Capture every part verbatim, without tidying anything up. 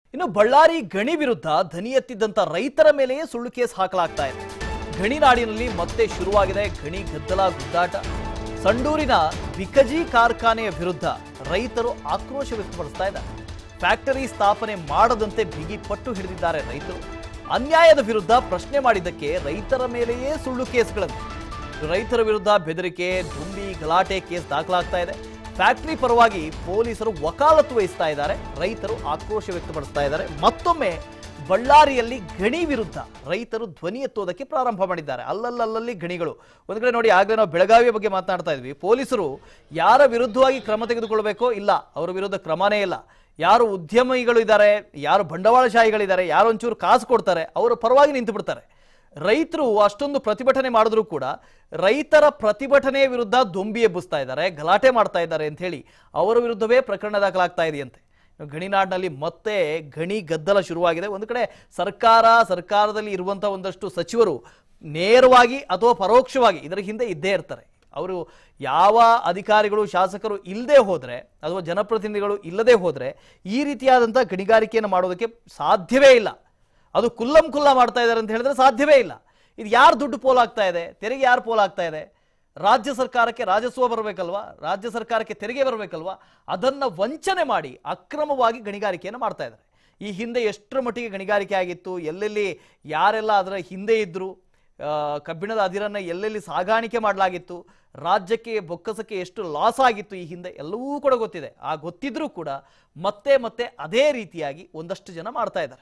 ಇನ್ನು ಬಳ್ಳಾರಿ ಗಣಿ ವಿರುದ್ಧ ಧ್ವನಿ ಎತ್ತಿದ್ದಂತ ರೈತರ ಮೇಲೆಯೇ ಸುಳ್ಳು ಕೇಸ್ ಹಾಕಲಾಗ್ತಾ ಇದೆ. ಗಣಿನಾಡಿನಲ್ಲಿ ಮತ್ತೆ ಶುರುವಾಗಿದೆ ಗಣಿ ಗದ್ದಲ ಗುದ್ದಾಟ. ಸಂಡೂರಿನ ಬಿಕಜಿ ಕಾರ್ಖಾನೆಯ ವಿರುದ್ಧ ರೈತರು ಆಕ್ರೋಶ ವ್ಯಕ್ತಪಡಿಸ್ತಾ ಇದ್ದಾರೆ. ಫ್ಯಾಕ್ಟರಿ ಸ್ಥಾಪನೆ ಮಾಡದಂತೆ ಬಿಗಿ ಪಟ್ಟು ಹಿಡಿದಿದ್ದಾರೆ ರೈತರು. ಅನ್ಯಾಯದ ವಿರುದ್ಧ ಪ್ರಶ್ನೆ ಮಾಡಿದ್ದಕ್ಕೆ ರೈತರ ಮೇಲೆಯೇ ಸುಳ್ಳು ಕೇಸ್ಗಳನ್ನು. ರೈತರ ವಿರುದ್ಧ ಬೆದರಿಕೆ, ದುಂಬಿ, ಗಲಾಟೆ ಕೇಸ್ ದಾಖಲಾಗ್ತಾ ಇದೆ. ಫ್ಯಾಕ್ಟರಿ ಪರವಾಗಿ ಪೊಲೀಸರು ವಕಾಲತ್ತು ವಹಿಸ್ತಾ ಇದ್ದಾರೆ. ರೈತರು ಆಕ್ರೋಶ ವ್ಯಕ್ತಪಡಿಸ್ತಾ ಇದ್ದಾರೆ. ಮತ್ತೊಮ್ಮೆ ಬಳ್ಳಾರಿಯಲ್ಲಿ ಗಣಿ ವಿರುದ್ಧ ರೈತರು ಧ್ವನಿ ಎತ್ತುವುದಕ್ಕೆ ಪ್ರಾರಂಭ ಮಾಡಿದ್ದಾರೆ. ಅಲ್ಲಲ್ಲಲ್ಲಿ ಗಣಿಗಳು ಒಂದು ಕಡೆ ನೋಡಿ. ಆಗಲೇ ನಾವು ಬೆಳಗಾವಿಯ ಬಗ್ಗೆ ಮಾತನಾಡ್ತಾ ಇದ್ವಿ. ಪೊಲೀಸರು ಯಾರ ವಿರುದ್ಧವಾಗಿ ಕ್ರಮ ತೆಗೆದುಕೊಳ್ಬೇಕೋ ಇಲ್ಲ, ಅವರ ವಿರುದ್ಧ ಕ್ರಮನೇ ಇಲ್ಲ. ಯಾರು ಉದ್ಯಮಿಗಳು ಇದ್ದಾರೆ, ಯಾರು ಬಂಡವಾಳಶಾಹಿಗಳಿದ್ದಾರೆ, ಯಾರು ಒಂಚೂರು ಕಾಸು ಕೊಡ್ತಾರೆ, ಅವರ ಪರವಾಗಿ ನಿಂತು ಬಿಡ್ತಾರೆ. ರೈತರು ಅಷ್ಟೊಂದು ಪ್ರತಿಭಟನೆ ಮಾಡಿದ್ರು ಕೂಡ ರೈತರ ಪ್ರತಿಭಟನೆಯ ವಿರುದ್ಧ ದೊಂಬಿ ಎಬ್ಬಿಸ್ತಾ ಇದ್ದಾರೆ, ಗಲಾಟೆ ಮಾಡ್ತಾ ಇದ್ದಾರೆ ಅಂತ ಹೇಳಿ ಅವರ ವಿರುದ್ಧವೇ ಪ್ರಕರಣ ದಾಖಲಾಗ್ತಾ ಇದೆಯಂತೆ. ಗಣಿನಾಡಿನಲ್ಲಿ ಮತ್ತೆ ಗಣಿ ಗದ್ದಲ ಶುರುವಾಗಿದೆ. ಒಂದು ಕಡೆ ಸರ್ಕಾರ ಸರ್ಕಾರದಲ್ಲಿ ಇರುವಂಥ ಒಂದಷ್ಟು ಸಚಿವರು ನೇರವಾಗಿ ಅಥವಾ ಪರೋಕ್ಷವಾಗಿ ಇದರ ಹಿಂದೆ ಇದ್ದೇ ಇರ್ತಾರೆ. ಅವರು ಯಾವ ಅಧಿಕಾರಿಗಳು ಶಾಸಕರು ಇಲ್ಲದೆ ಹೋದರೆ ಅಥವಾ ಜನಪ್ರತಿನಿಧಿಗಳು ಇಲ್ಲದೆ ಹೋದರೆ ಈ ರೀತಿಯಾದಂಥ ಗಣಿಗಾರಿಕೆಯನ್ನು ಮಾಡೋದಕ್ಕೆ ಸಾಧ್ಯವೇ ಇಲ್ಲ. ಅದು ಕುಲ್ಲಂ ಕುಲ್ಲ ಮಾಡ್ತಾ ಇದ್ದಾರೆ ಅಂತ ಹೇಳಿದ್ರೆ ಸಾಧ್ಯವೇ ಇಲ್ಲ. ಇದು ಯಾರು ದುಡ್ಡು ಪೋಲಾಗ್ತಾ ಇದೆ, ತೆರಿಗೆ ಯಾರು ಪೋಲಾಗ್ತಾ ಇದೆ? ರಾಜ್ಯ ಸರ್ಕಾರಕ್ಕೆ ರಾಜಸ್ವ ಬರಬೇಕಲ್ವಾ, ರಾಜ್ಯ ಸರ್ಕಾರಕ್ಕೆ ತೆರಿಗೆ ಬರಬೇಕಲ್ವಾ? ಅದನ್ನು ವಂಚನೆ ಮಾಡಿ ಅಕ್ರಮವಾಗಿ ಗಣಿಗಾರಿಕೆಯನ್ನು ಮಾಡ್ತಾ ಇದ್ದಾರೆ. ಈ ಹಿಂದೆ ಎಷ್ಟರ ಮಟ್ಟಿಗೆ ಗಣಿಗಾರಿಕೆ ಆಗಿತ್ತು, ಎಲ್ಲೆಲ್ಲಿ ಯಾರೆಲ್ಲ ಅದರ ಹಿಂದೆ ಇದ್ದರು, ಕಬ್ಬಿಣದ ಅದಿರನ್ನು ಎಲ್ಲೆಲ್ಲಿ ಸಾಗಾಣಿಕೆ ಮಾಡಲಾಗಿತ್ತು, ರಾಜ್ಯಕ್ಕೆ ಬೊಕ್ಕಸಕ್ಕೆ ಎಷ್ಟು ಲಾಸ್ ಆಗಿತ್ತು ಈ ಹಿಂದೆ ಎಲ್ಲವೂ ಕೂಡ ಗೊತ್ತಿದೆ. ಆ ಗೊತ್ತಿದ್ರೂ ಕೂಡ ಮತ್ತೆ ಮತ್ತೆ ಅದೇ ರೀತಿಯಾಗಿ ಒಂದಷ್ಟು ಜನ ಮಾಡ್ತಾ ಇದ್ದಾರೆ.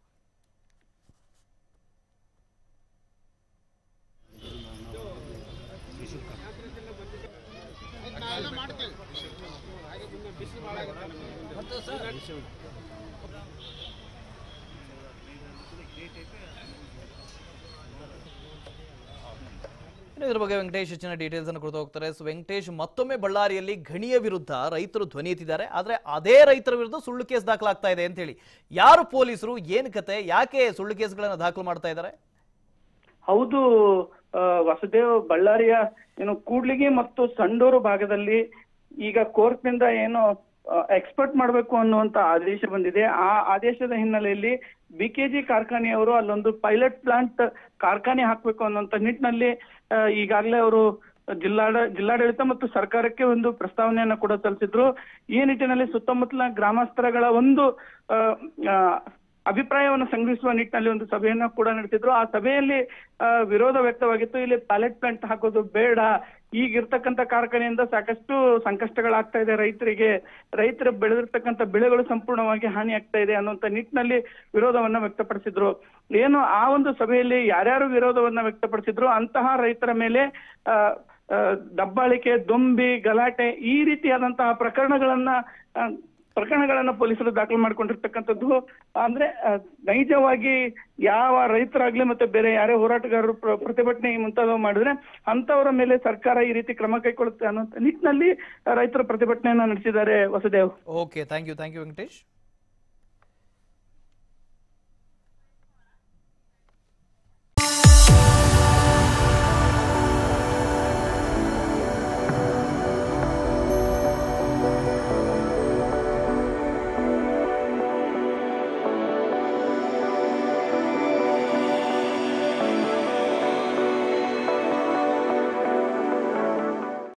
ಇದರ ಬಗ್ಗೆ ವೆಂಕಟೇಶ್ ಹೆಚ್ಚಿನ ಡೀಟೇಲ್ಸ್ ಅನ್ನು ಕೊಡ್ತಾ ಹೋಗ್ತಾರೆ. ಸೊ ವೆಂಕಟೇಶ್, ಮತ್ತೊಮ್ಮೆ ಬಳ್ಳಾರಿಯಲ್ಲಿ ಗಣಿಯ ವಿರುದ್ಧ ರೈತರು ಧ್ವನಿ ಎತ್ತಿದ್ದಾರೆ. ಆದರೆ ಅದೇ ರೈತರ ವಿರುದ್ಧ ಸುಳ್ಳು ಕೇಸ್ ದಾಖಲಾಗ್ತಾ ಇದೆ ಅಂತ ಹೇಳಿ ಯಾರು ಪೊಲೀಸರು, ಏನು ಕತೆ, ಯಾಕೆ ಸುಳ್ಳು ಕೇಸ್ಗಳನ್ನು ದಾಖಲು ಮಾಡ್ತಾ ಇದ್ದಾರೆ? ಹೌದು ವಸುದೇವ್, ಬಳ್ಳಾರಿಯ ಏನು ಕೂಡ್ಲಿಗಿ ಮತ್ತು ಸಂಡೂರು ಭಾಗದಲ್ಲಿ ಈಗ ಕೋರ್ಟ್ನಿಂದ ಏನು ಎಕ್ಸ್ಪರ್ಟ್ ಮಾಡಬೇಕು ಅನ್ನುವಂತ ಆದೇಶ ಬಂದಿದೆ. ಆ ಆದೇಶದ ಹಿನ್ನೆಲೆಯಲ್ಲಿ ಬಿಕೆಜಿ ಕಾರ್ಖಾನೆಯವರು ಅಲ್ಲೊಂದು ಪೈಲಟ್ ಪ್ಲಾಂಟ್ ಕಾರ್ಖಾನೆ ಹಾಕಬೇಕು ಅನ್ನುವಂತ ನಿಟ್ಟಿನಲ್ಲಿ ಈಗಾಗಲೇ ಅವರು ಜಿಲ್ಲಾಡ ಜಿಲ್ಲಾಡಳಿತ ಮತ್ತು ಸರ್ಕಾರಕ್ಕೆ ಒಂದು ಪ್ರಸ್ತಾವನೆಯನ್ನ ಕೂಡ ಸಲ್ಲಿಸಿದ್ರು. ಈ ನಿಟ್ಟಿನಲ್ಲಿ ಸುತ್ತಮುತ್ತಲಿನ ಗ್ರಾಮಸ್ಥರಗಳ ಒಂದು ಅಭಿಪ್ರಾಯವನ್ನು ಸಂಗ್ರಹಿಸುವ ನಿಟ್ಟಿನಲ್ಲಿ ಒಂದು ಸಭೆಯನ್ನ ಕೂಡ ನಡೆಸಿದ್ರು. ಆ ಸಭೆಯಲ್ಲಿ ವಿರೋಧ ವ್ಯಕ್ತವಾಗಿತ್ತು. ಇಲ್ಲಿ ಪೈಲಟ್ ಪ್ಲಾಂಟ್ ಹಾಕೋದು ಬೇಡ, ಈಗಿರ್ತಕ್ಕಂಥ ಕಾರ್ಖಾನೆಯಿಂದ ಸಾಕಷ್ಟು ಸಂಕಷ್ಟಗಳಾಗ್ತಾ ಇದೆ ರೈತರಿಗೆ, ರೈತರು ಬೆಳೆದಿರ್ತಕ್ಕಂಥ ಬೆಳೆಗಳು ಸಂಪೂರ್ಣವಾಗಿ ಹಾನಿ ಆಗ್ತಾ ಇದೆ ಅನ್ನುವಂತ ನಿಟ್ಟಿನಲ್ಲಿ ವಿರೋಧವನ್ನ ವ್ಯಕ್ತಪಡಿಸಿದ್ರು. ಏನು ಆ ಒಂದು ಸಭೆಯಲ್ಲಿ ಯಾರ್ಯಾರು ವಿರೋಧವನ್ನ ವ್ಯಕ್ತಪಡಿಸಿದ್ರು ಅಂತಹ ರೈತರ ಮೇಲೆ ಆ ದಬ್ಬಾಳಿಕೆ, ದೊಂಬಿ, ಗಲಾಟೆ ಈ ರೀತಿಯಾದಂತಹ ಪ್ರಕರಣಗಳನ್ನ ಪ್ರಕರಣಗಳನ್ನ ಪೊಲೀಸರು ದಾಖಲು ಮಾಡ್ಕೊಂಡಿರ್ತಕ್ಕಂಥದ್ದು. ಅಂದ್ರೆ ನೈಜವಾಗಿ ಯಾವ ರೈತರಾಗ್ಲಿ ಮತ್ತೆ ಬೇರೆ ಯಾರೇ ಹೋರಾಟಗಾರರು ಪ್ರತಿಭಟನೆ ಮುಂತಾದವು ಮಾಡಿದ್ರೆ ಅಂತವರ ಮೇಲೆ ಸರ್ಕಾರ ಈ ರೀತಿ ಕ್ರಮ ಕೈಗೊಳ್ಳುತ್ತೆ ಅನ್ನೋ ನಿಟ್ಟಿನಲ್ಲಿ ರೈತರು ಪ್ರತಿಭಟನೆಯನ್ನ ನಡೆಸಿದ್ದಾರೆ. Vasudev, okay, thank you thank you Venkatesh.